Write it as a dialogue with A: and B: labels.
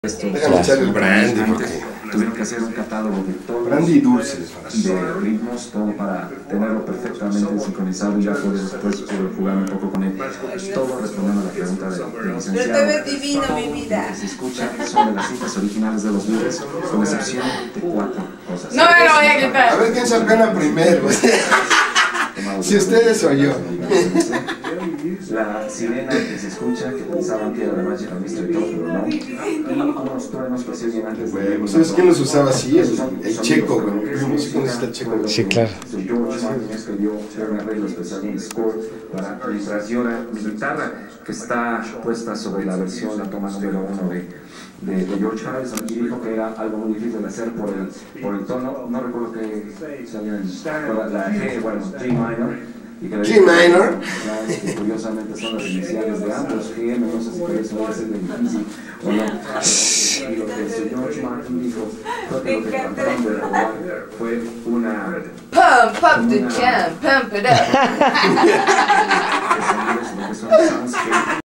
A: Déjame echar el brandy porque
B: tuvieron que hacer un catálogo de todos
A: brandy dulce
B: de ritmos, todo para tenerlo perfectamente sincronizado y ya poder después jugar un poco con él. Todo respondiendo a la pregunta del licenciado.
C: Pero te ves divino, mi vida.
B: Lo que se escucha son de las cintas originales de los Beatles, con excepción de 4 cosas.
C: No me lo voy a quitar.
A: A ver quién se apena primero. Si ustedes o yo.
B: La sirena que se escucha, que pensaban que era de Magical Mystery Tour, pero no. Y unos truenos que se oyen antes de...
A: ¿Sabes quién los usaba así? El checo, güey. No sé quién es el checo.
D: Sí, claro.
B: George Martin escribió un arreglo especial, un score, para mientras llora mi guitarra, que está puesta sobre la versión, la toma número 1 de George Harrison, y dijo que era algo muy difícil de hacer por el tono. No recuerdo que salía la G, bueno, G minor.
A: G minor.
B: Que curiosamente son las iniciales de ambos GM, no sé si por eso va a ser difícil o no. Y lo que el señor Martin dijo, creo que lo que trataron de robar fue una...
C: Pump up the jam, pump it up.
B: Lo que son soundscapes